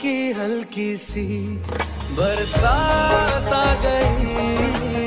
हल्की हल्की सी बरसात आ गई।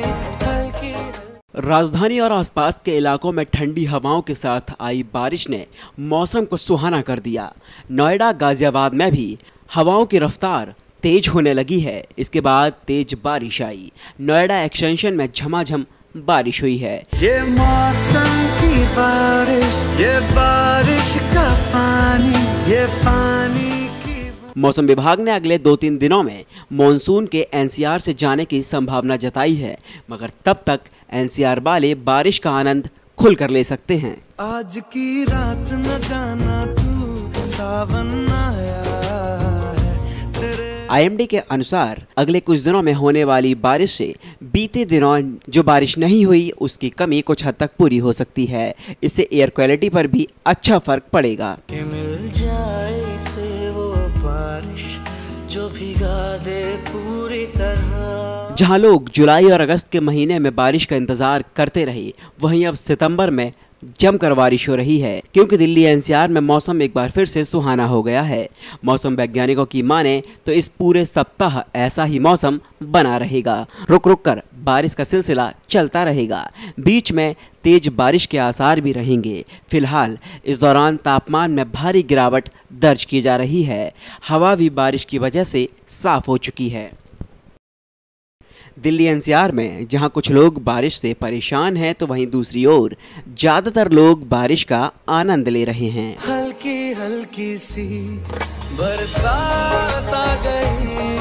राजधानी और आसपास के इलाकों में ठंडी हवाओं के साथ आई बारिश ने मौसम को सुहाना कर दिया। नोएडा, गाजियाबाद में भी हवाओं की रफ्तार तेज होने लगी है। इसके बाद तेज बारिश आई। नोएडा एक्सटेंशन में झमाझम बारिश हुई है। ये मौसम की बारिश, ये बारिश का पानी, ये पानी की। मौसम विभाग ने अगले 2-3 दिनों में मॉनसून के एनसीआर से जाने की संभावना जताई है, मगर तब तक एनसीआर वाले बारिश का आनंद खुल कर ले सकते हैं। आज की रात न जाना तू, सावन आया है तेरे। आईएमडी के अनुसार अगले कुछ दिनों में होने वाली बारिश से बीते दिनों जो बारिश नहीं हुई उसकी कमी कुछ हद तक पूरी हो सकती है। इससे एयर क्वालिटी पर भी अच्छा फर्क पड़ेगा। कि मिल जाए से वो बारिश जो भिगा दे पूरी तरह। जहां लोग जुलाई और अगस्त के महीने में बारिश का इंतजार करते रहे, वहीं अब सितंबर में जमकर बारिश हो रही है, क्योंकि दिल्ली एनसीआर में मौसम एक बार फिर से सुहाना हो गया है। मौसम वैज्ञानिकों की माने तो इस पूरे सप्ताह ऐसा ही मौसम बना रहेगा। रुक रुक कर बारिश का सिलसिला चलता रहेगा। बीच में तेज बारिश के आसार भी रहेंगे। फिलहाल इस दौरान तापमान में भारी गिरावट दर्ज की जा रही है। हवा भी बारिश की वजह से साफ हो चुकी है। दिल्ली एनसीआर में जहां कुछ लोग बारिश से परेशान हैं, तो वहीं दूसरी ओर ज़्यादातर लोग बारिश का आनंद ले रहे हैं। हल्की हल्की सी बरसात आ गई।